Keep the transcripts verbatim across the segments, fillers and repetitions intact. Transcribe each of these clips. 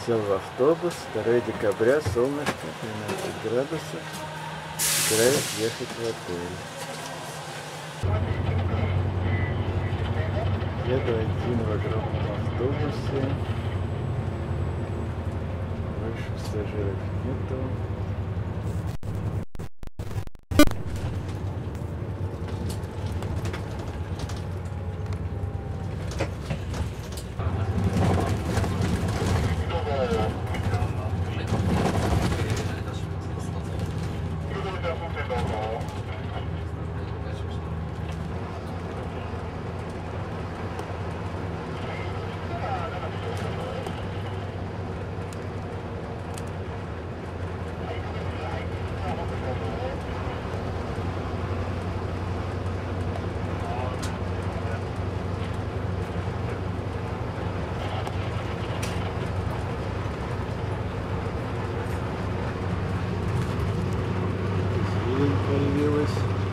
Сел в автобус, второе декабря, солнышко, тринадцать градусов. Собираюсь ехать в отель. Еду один в огромном автобусе. Больше пассажиров нету. Появилась.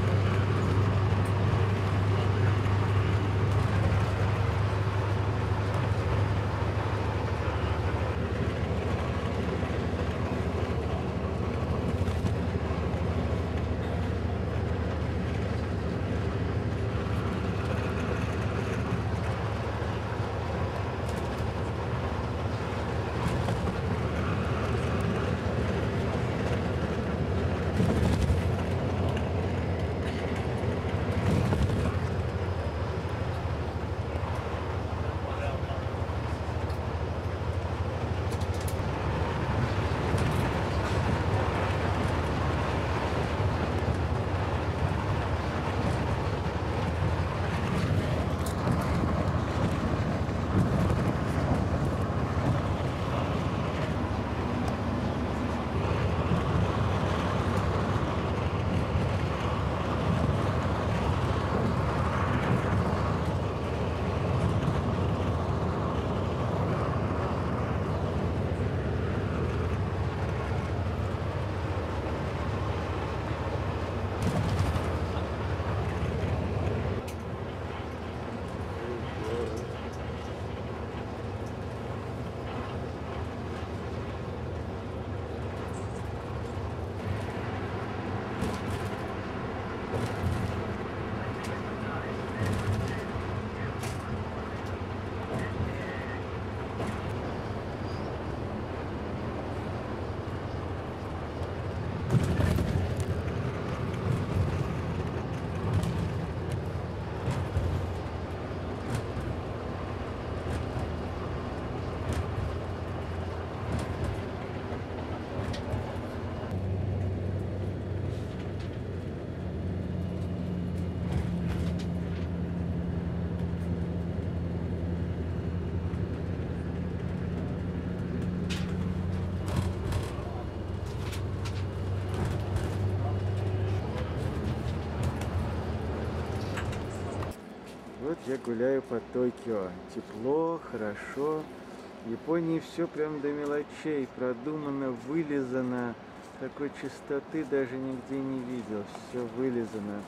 Вот я гуляю по Токио. Тепло, хорошо. В Японии все прям до мелочей. Продумано, вылизано. Такой чистоты даже нигде не видел. Все вылизано.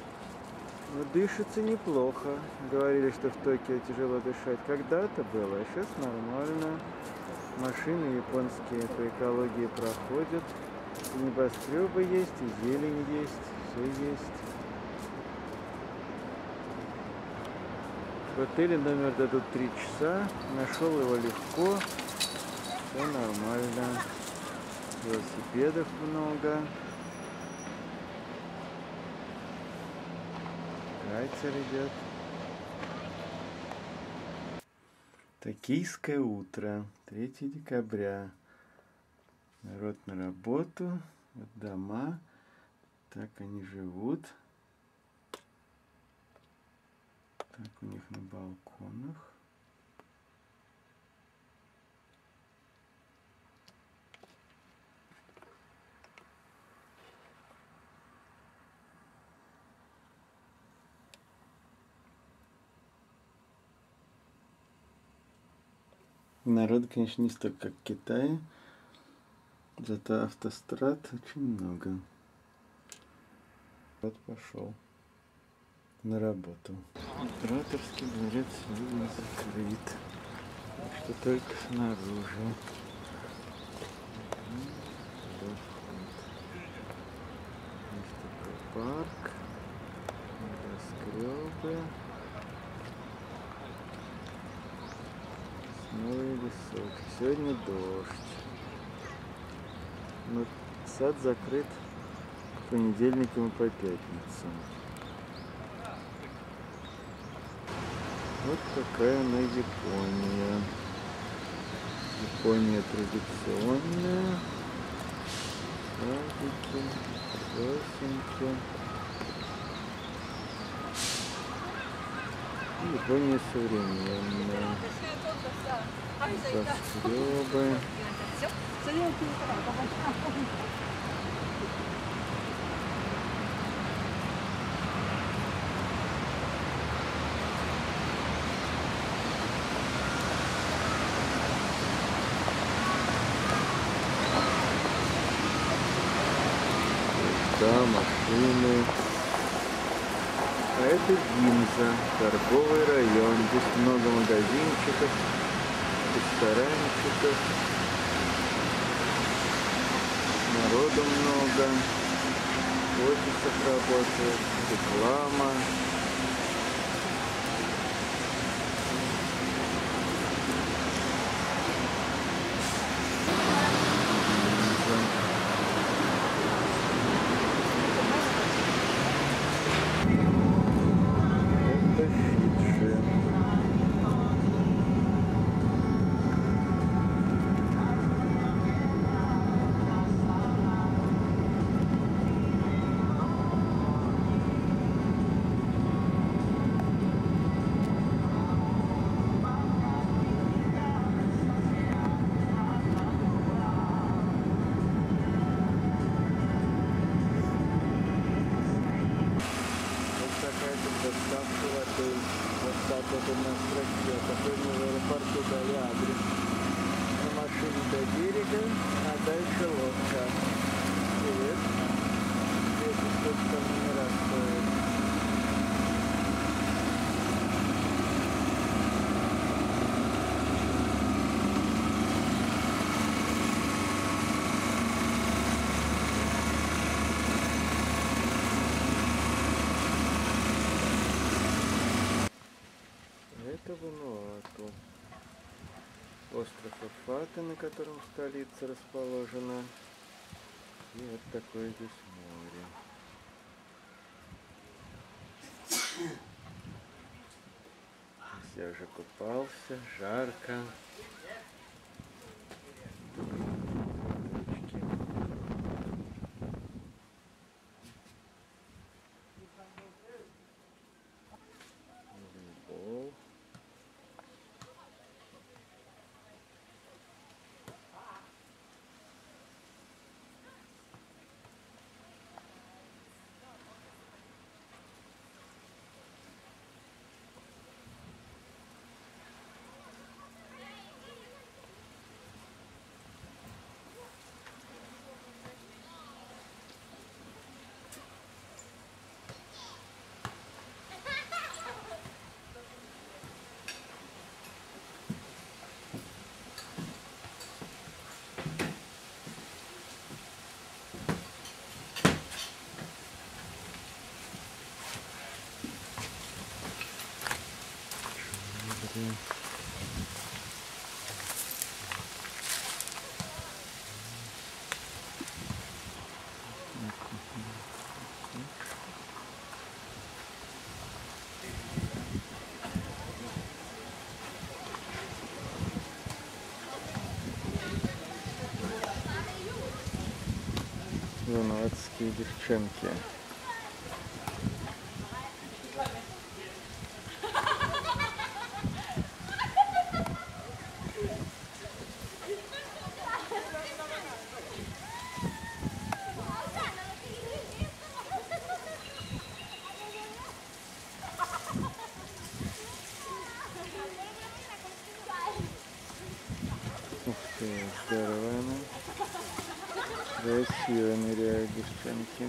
Но дышится неплохо. Говорили, что в Токио тяжело дышать. Когда-то было, а сейчас нормально. Машины японские по экологии проходят. И небоскребы есть, и зелень есть. Все есть. В отеле номер дадут три часа. Нашел его легко. Все нормально. Велосипедов много. Катер идет. Токийское утро. третье декабря. Народ на работу. Вот дома. Так они живут. Так у них на балконах. Народу, конечно, не столько, как в Китае. Зато автострад очень много. Вот пошел на работу. Императорский дворец сегодня закрыт. Так что только снаружи. парк, небоскребы, сосновый лесок. Сегодня дождь. Но сад закрыт по понедельникам и по пятницам. Вот такая она Япония. Япония традиционная. Садики, сосенки. И Япония современная. Небоскребы. Да, машины. А это Гинза, торговый район. Здесь много магазинчиков, ресторанчиков. Народу много. В офисах работает. Реклама. Доставка в отель. Вот так вот у нас в России. Такой мы в аэропорту дали адрес. На машине до берега, а дальше лодка. Привет. Здесь сколько там номера стоит. Это Вануату. Остров Афата, на котором столица расположена. И вот такое здесь море. Я уже купался, жарко. Волейбол. Вануатские девчонки. Ух ты, здорово она. Красиво ныряют девчонки.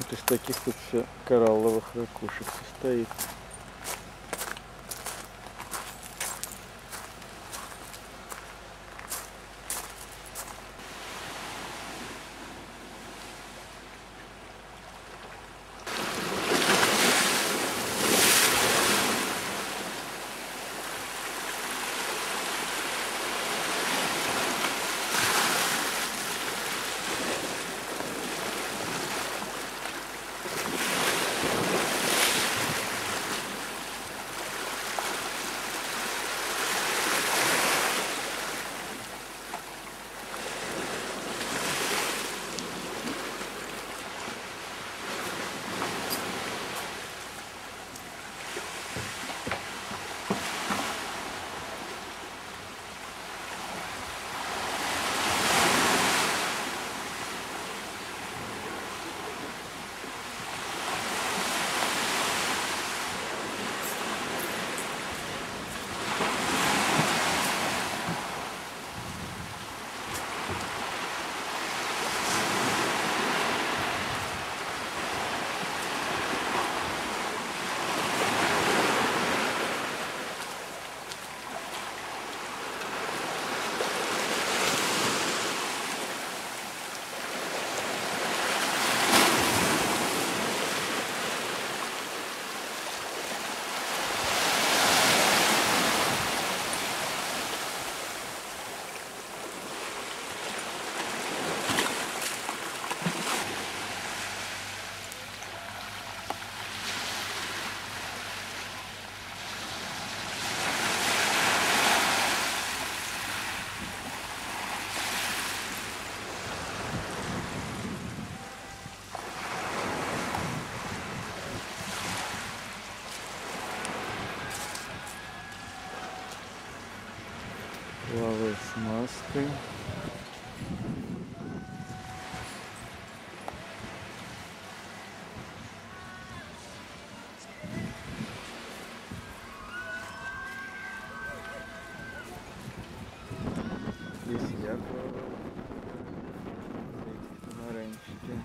Вот из таких тут все коралловых ракушек состоит. Плавает с маской. Здесь я плаваю. Помаранчики.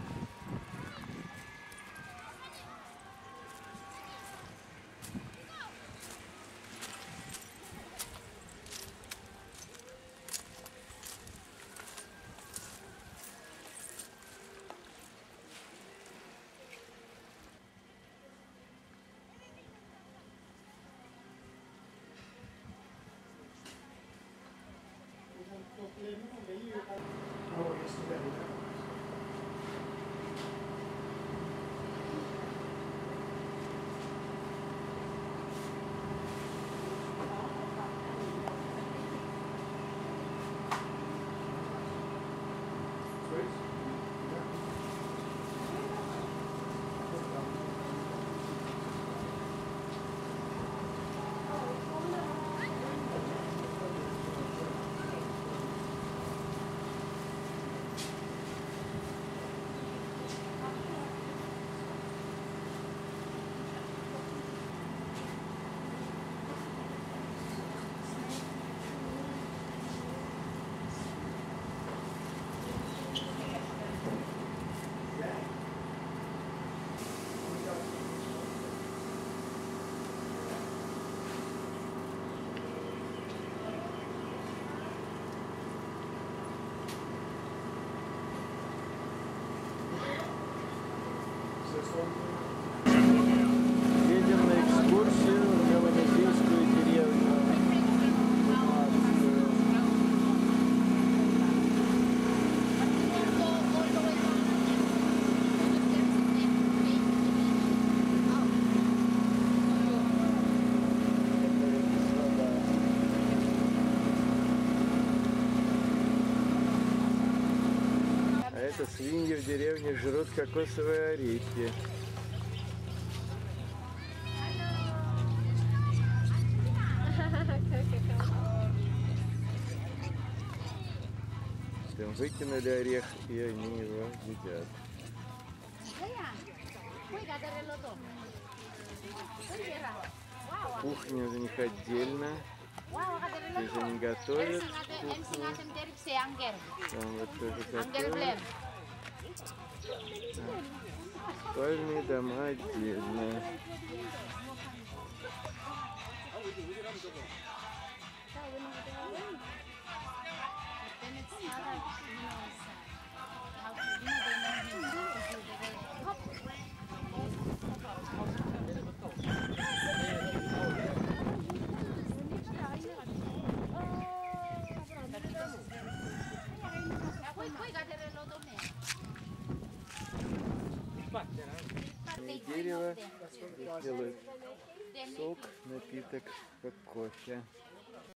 Едем на экскурсию в Меланезийскую деревню. А это свиньи в деревне жрут кокосовые орехи. Там выкинули орех, и они его едят. Кухня у них отдельно. Здесь они готовят кухню. Там вот тоже готовят. Спальные дома отдельно. И дерево делают сок, напиток, как кофе.